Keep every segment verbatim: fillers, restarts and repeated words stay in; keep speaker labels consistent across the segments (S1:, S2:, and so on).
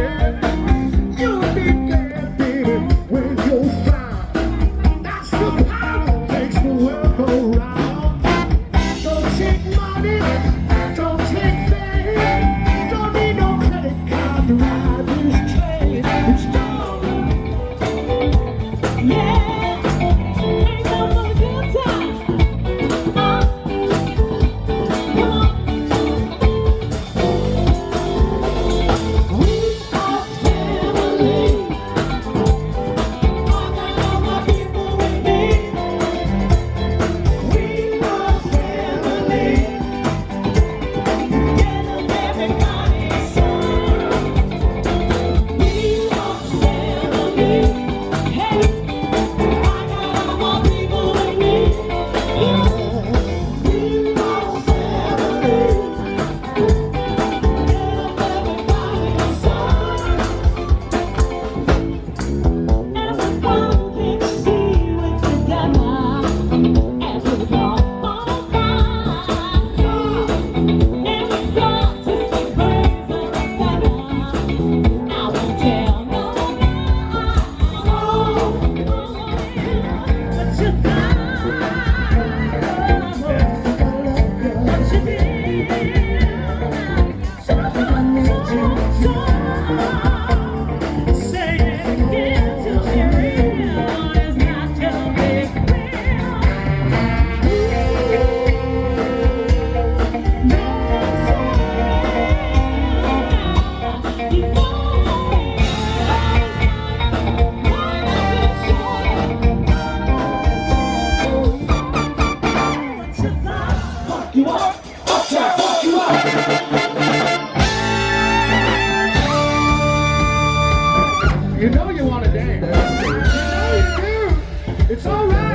S1: You know you want to dance. You know you do. It's all right.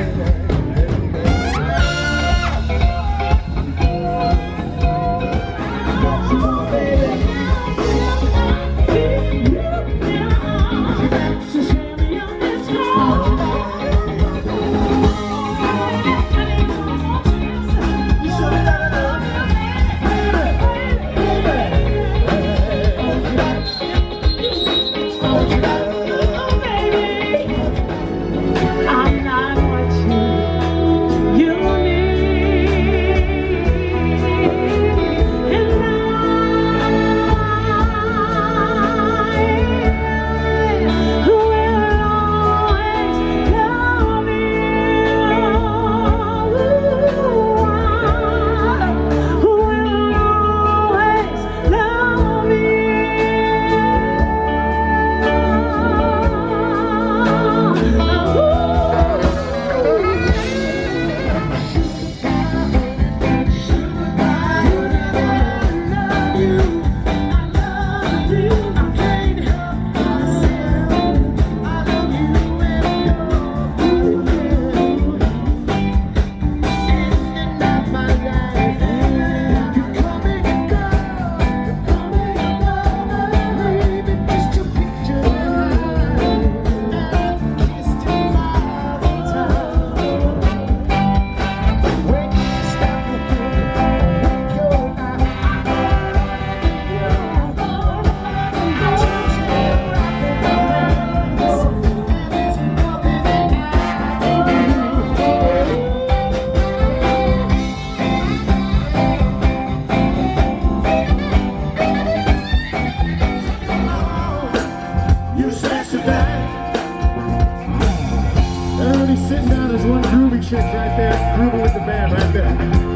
S1: Sitting down, there's one groovy chick right there, grooving with the band right there.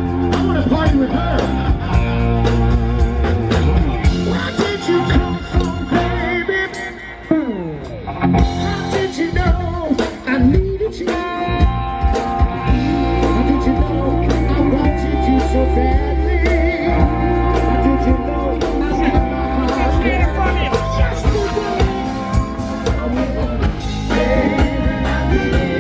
S1: I want to party with her. Where did you come from, baby? How did you know I needed you? How did you know I wanted you so badly? How did you know I had my heart beating from you yesterday? Baby, I need you.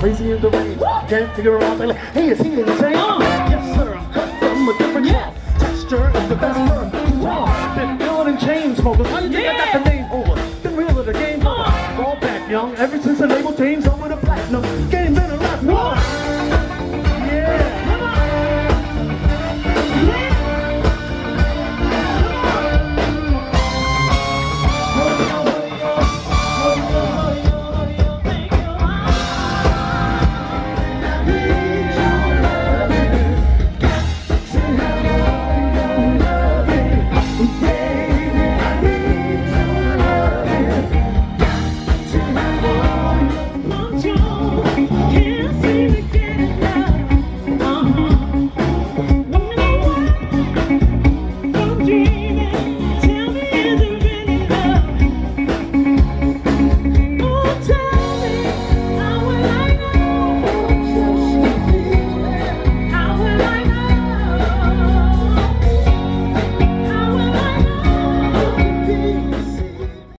S1: crazy in the range. Can't figure out, they're like, hey, is he insane? Uh, yes, sir, I'm cut from a different cloth. Texture is the best term. Been feeling in chain smokers. How do you think I got the name over? Been real at the game over. Fall back young, ever since the